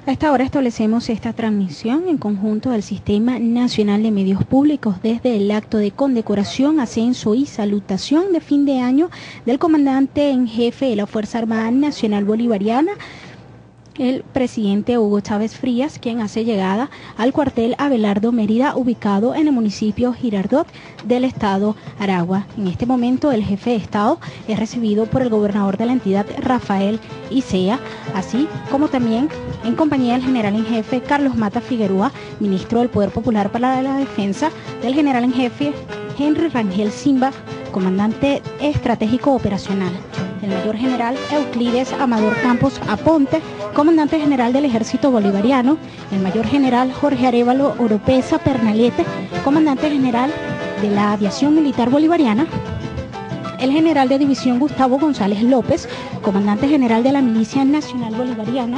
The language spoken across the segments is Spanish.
A esta hora establecemos esta transmisión en conjunto del Sistema Nacional de Medios Públicos desde el acto de condecoración, ascenso y salutación de fin de año del comandante en jefe de la Fuerza Armada Nacional Bolivariana, el presidente Hugo Chávez Frías, quien hace llegada al cuartel Abelardo Mérida, ubicado en el municipio Girardot del estado Aragua. En este momento el jefe de Estado es recibido por el gobernador de la entidad, Rafael Icea, así como también en compañía del general en jefe Carlos Mata Figueroa, ministro del Poder Popular para la Defensa, del general en jefe Henry Rangel Simba, comandante estratégico operacional, el mayor general Euclides Amador Campos Aponte, comandante general del Ejército Bolivariano, el mayor general Jorge Arévalo Oropesa Pernalete, comandante general de la Aviación Militar Bolivariana, el general de división Gustavo González López, comandante general de la Milicia Nacional Bolivariana,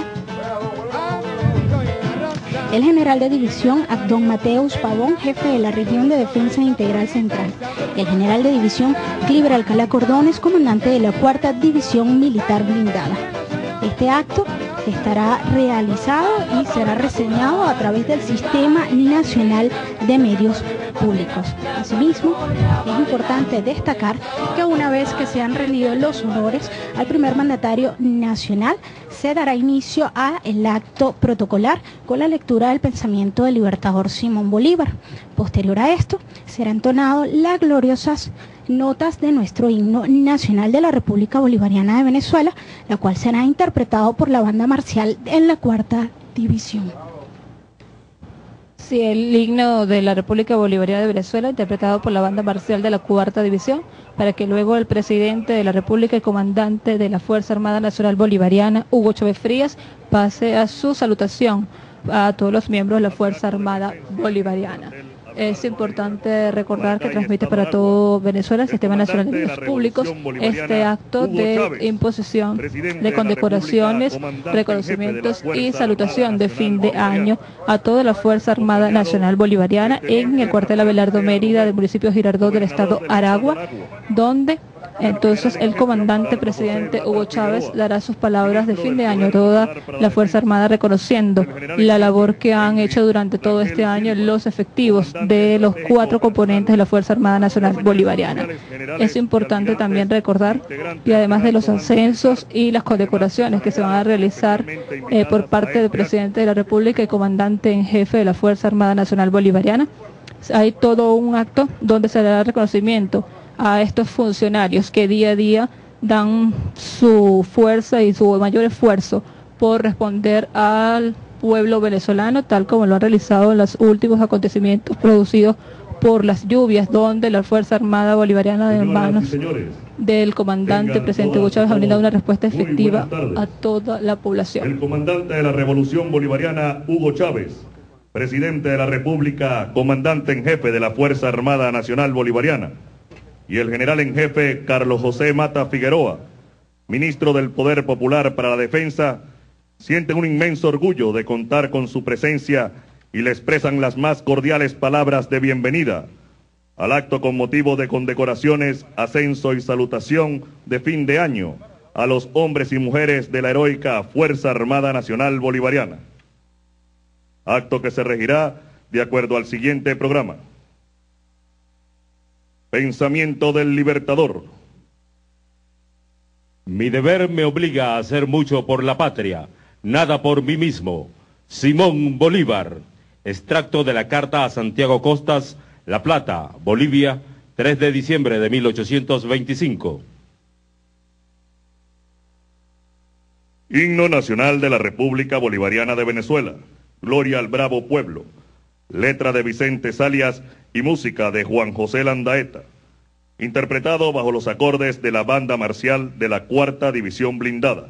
el general de división Abdón Mateus Pavón, jefe de la región de defensa integral central, el general de división Cliver Alcalá Cordones, comandante de la 4ª División Militar Blindada. Este acto estará realizado y será reseñado a través del Sistema Nacional de Medios Públicos. Asimismo, es importante destacar que una vez que se han rendido los honores al primer mandatario nacional, se dará inicio al acto protocolar con la lectura del pensamiento del libertador Simón Bolívar. Posterior a esto, será entonado las gloriosas notas de nuestro himno nacional de la República Bolivariana de Venezuela, la cual será interpretado por la banda marcial en la 4ª División. Sí, el himno de la República Bolivariana de Venezuela, interpretado por la banda marcial de la 4ª División, para que luego el presidente de la República y comandante de la Fuerza Armada Nacional Bolivariana, Hugo Chávez Frías, pase a su salutación a todos los miembros de la Fuerza Armada Bolivariana. Es importante recordar que transmite para todo Venezuela el Sistema Nacional de Medios Públicos este acto de imposición de condecoraciones, reconocimientos y salutación de fin de año a toda la Fuerza Armada Nacional Bolivariana en el cuartel Abelardo Mérida del municipio Girardot del estado Aragua, donde entonces el comandante presidente Hugo Chávez dará sus palabras de fin de año a toda la Fuerza Armada, reconociendo la labor que han hecho durante todo este año los efectivos de los 4 componentes de la Fuerza Armada Nacional Bolivariana. Es importante también recordar que además de los ascensos y las condecoraciones que se van a realizar por parte del presidente de la República y comandante en jefe de la Fuerza Armada Nacional Bolivariana, hay todo un acto donde se dará reconocimiento a estos funcionarios que día a día dan su fuerza y su mayor esfuerzo por responder al pueblo venezolano, tal como lo han realizado en los últimos acontecimientos producidos por las lluvias, donde la Fuerza Armada Bolivariana de manos del comandante presidente Hugo Chávez ha brindado una respuesta efectiva a toda la población. El comandante de la Revolución Bolivariana, Hugo Chávez, presidente de la República, comandante en jefe de la Fuerza Armada Nacional Bolivariana, y el general en jefe Carlos José Mata Figueroa, ministro del Poder Popular para la Defensa, sienten un inmenso orgullo de contar con su presencia y le expresan las más cordiales palabras de bienvenida al acto con motivo de condecoraciones, ascenso y salutación de fin de año a los hombres y mujeres de la heroica Fuerza Armada Nacional Bolivariana. Acto que se regirá de acuerdo al siguiente programa. Pensamiento del Libertador. Mi deber me obliga a hacer mucho por la patria, nada por mí mismo. Simón Bolívar. Extracto de la carta a Santiago Costas, La Plata, Bolivia, 3 de diciembre de 1825. Himno Nacional de la República Bolivariana de Venezuela. Gloria al bravo pueblo. Letra de Vicente Salias y música de Juan José Landaeta. Interpretado bajo los acordes de la banda marcial de la 4ª División Blindada.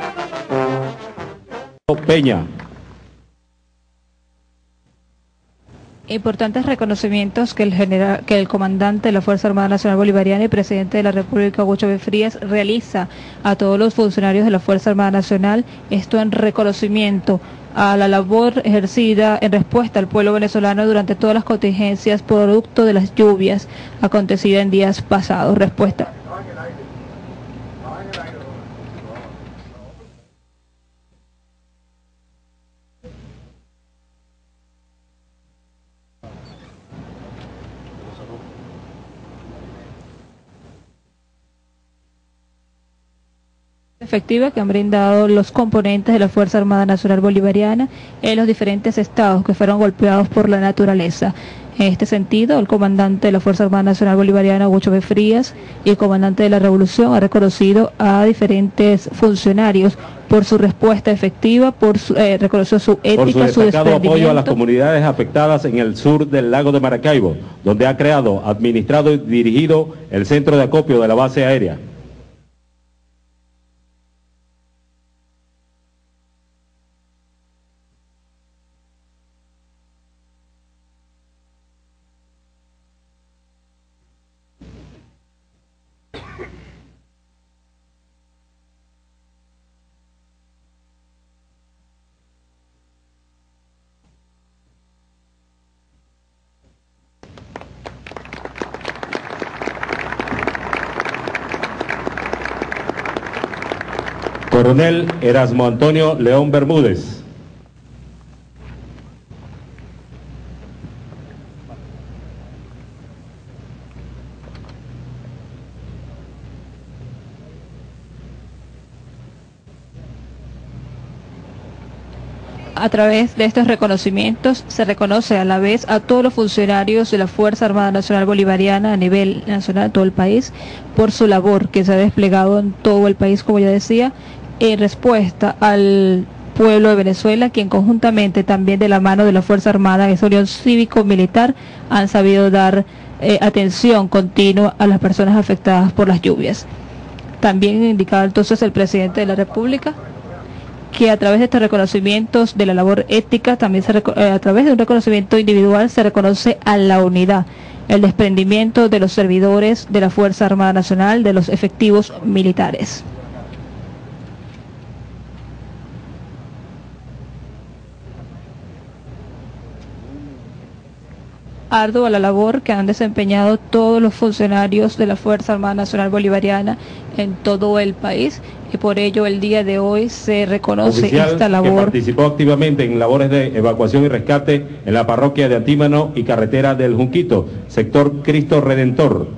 Peña. Importantes reconocimientos que el comandante de la Fuerza Armada Nacional Bolivariana y presidente de la República, Hugo Chávez Frías, realiza a todos los funcionarios de la Fuerza Armada Nacional, esto en reconocimiento a la labor ejercida en respuesta al pueblo venezolano durante todas las contingencias producto de las lluvias acontecidas en días pasados. Respuesta. Efectiva que han brindado los componentes de la Fuerza Armada Nacional Bolivariana en los diferentes estados que fueron golpeados por la naturaleza. En este sentido, el comandante de la Fuerza Armada Nacional Bolivariana, Hugo Chávez Frías, y el comandante de la Revolución ha reconocido a diferentes funcionarios por su respuesta efectiva, reconoció su ética, por su destacado apoyo a las comunidades afectadas en el sur del lago de Maracaibo, donde ha creado, administrado y dirigido el centro de acopio de la base aérea. Coronel Erasmo Antonio León Bermúdez. A través de estos reconocimientos se reconoce a la vez a todos los funcionarios de la Fuerza Armada Nacional Bolivariana a nivel nacional, todo el país, por su labor que se ha desplegado en todo el país, como ya decía, en respuesta al pueblo de Venezuela, quien conjuntamente también de la mano de la Fuerza Armada, esa unión cívico-militar, han sabido dar atención continua a las personas afectadas por las lluvias. También indicaba entonces el presidente de la República que a través de estos reconocimientos de la labor ética, también a través de un reconocimiento individual se reconoce a la unidad, el desprendimiento de los servidores de la Fuerza Armada Nacional, de los efectivos militares. Ardua la labor que han desempeñado todos los funcionarios de la Fuerza Armada Nacional Bolivariana en todo el país, y por ello el día de hoy se reconoce esta labor. Que participó activamente en labores de evacuación y rescate en la parroquia de Antímano y carretera del Junquito, sector Cristo Redentor.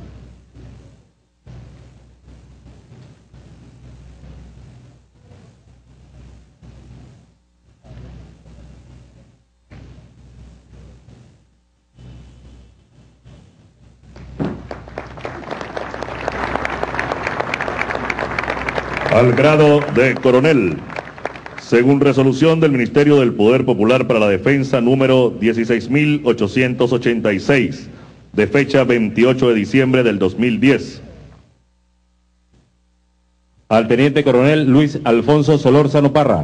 Al grado de coronel, según resolución del Ministerio del Poder Popular para la Defensa número 16.886, de fecha 28 de diciembre del 2010. Al teniente coronel Luis Alfonso Solórzano Parra.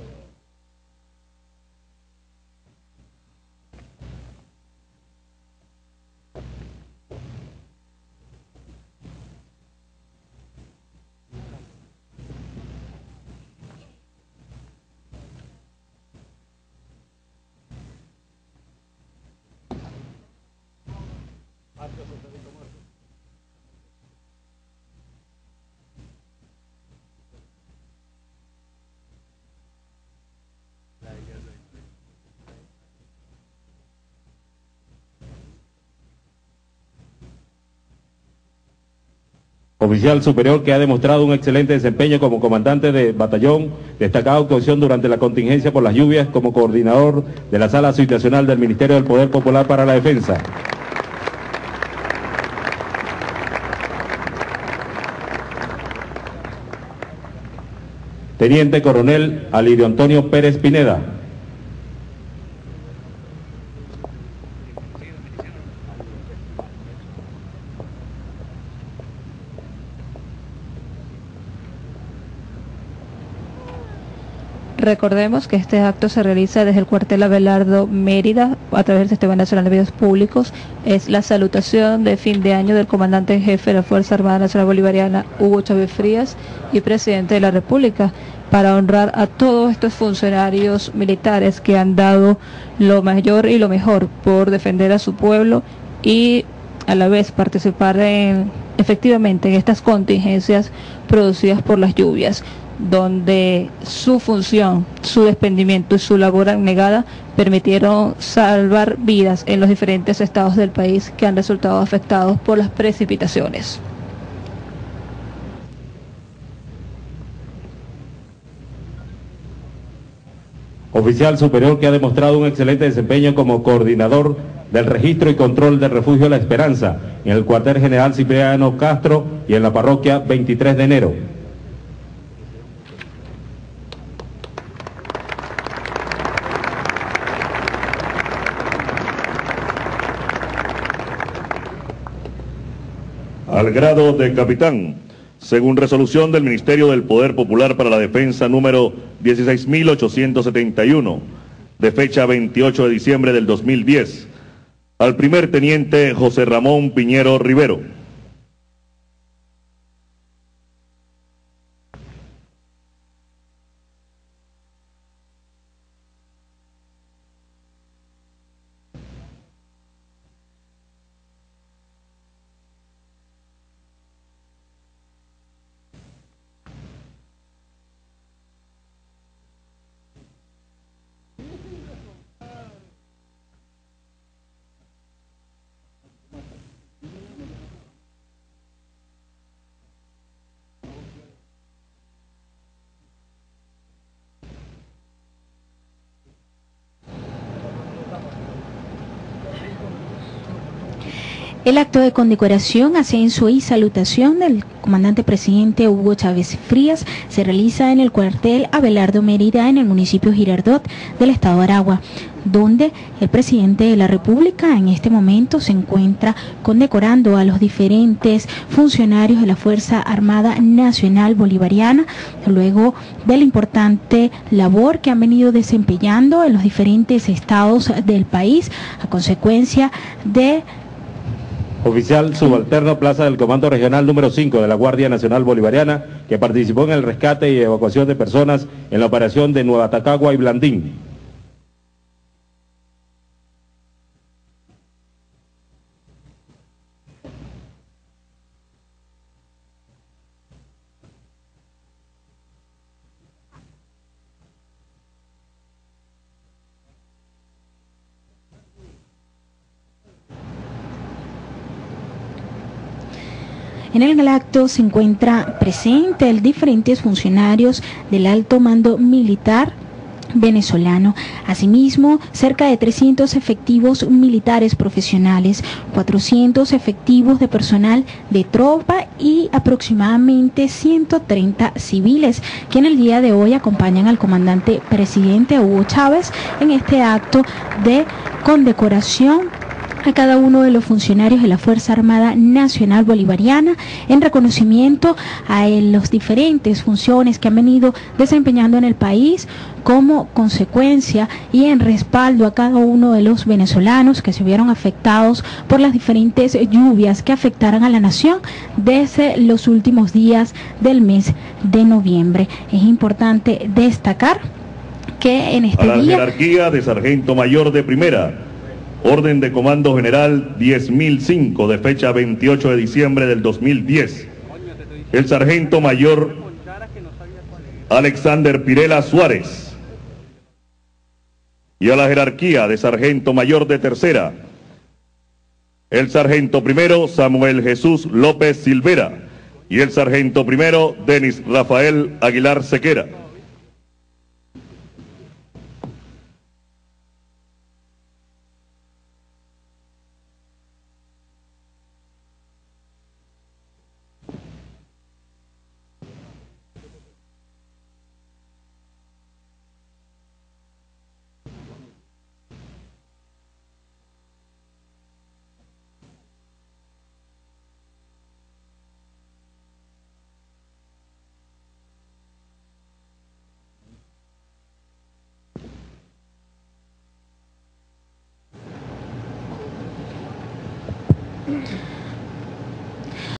Oficial superior que ha demostrado un excelente desempeño como comandante de batallón, destacada actuación durante la contingencia por las lluvias como coordinador de la Sala Situacional del Ministerio del Poder Popular para la Defensa. Teniente coronel Alirio Antonio Pérez Pineda. Recordemos que este acto se realiza desde el cuartel Abelardo Mérida a través del Sistema Nacional de Medios Públicos. Es la salutación de fin de año del comandante en jefe de la Fuerza Armada Nacional Bolivariana, Hugo Chávez Frías, y presidente de la República, para honrar a todos estos funcionarios militares que han dado lo mayor y lo mejor por defender a su pueblo y a la vez participar efectivamente en estas contingencias producidas por las lluvias, donde su función, su desprendimiento y su labor abnegada permitieron salvar vidas en los diferentes estados del país que han resultado afectados por las precipitaciones. Oficial superior que ha demostrado un excelente desempeño como coordinador del registro y control del refugio La Esperanza en el cuartel general Cipriano Castro y en la parroquia 23 de enero. Al grado de capitán, según resolución del Ministerio del Poder Popular para la Defensa número 16.871, de fecha 28 de diciembre del 2010, al primer teniente José Ramón Piñero Rivero. El acto de condecoración, ascenso y salutación del comandante presidente Hugo Chávez Frías se realiza en el cuartel Abelardo Mérida en el municipio Girardot del estado de Aragua, donde el presidente de la República en este momento se encuentra condecorando a los diferentes funcionarios de la Fuerza Armada Nacional Bolivariana, luego de la importante labor que han venido desempeñando en los diferentes estados del país a consecuencia de Oficial subalterno Plaza del Comando Regional número 5 de la Guardia Nacional Bolivariana, que participó en el rescate y evacuación de personas en la operación de Nueva Tacagua y Blandín. En el acto se encuentra presente diferentes funcionarios del alto mando militar venezolano. Asimismo, cerca de 300 efectivos militares profesionales, 400 efectivos de personal de tropa y aproximadamente 130 civiles, que en el día de hoy acompañan al comandante presidente Hugo Chávez en este acto de condecoración a cada uno de los funcionarios de la Fuerza Armada Nacional Bolivariana en reconocimiento a las diferentes funciones que han venido desempeñando en el país como consecuencia y en respaldo a cada uno de los venezolanos que se vieron afectados por las diferentes lluvias que afectaron a la nación desde los últimos días del mes de noviembre. Es importante destacar que en este día... A la día... jerarquía de sargento mayor de primera, Orden de Comando General 10.005 de fecha 28 de diciembre del 2010. El sargento mayor Alexander Pirela Suárez. Y a la jerarquía de sargento mayor de tercera, el sargento primero Samuel Jesús López Silvera y el sargento primero Denis Rafael Aguilar Sequera.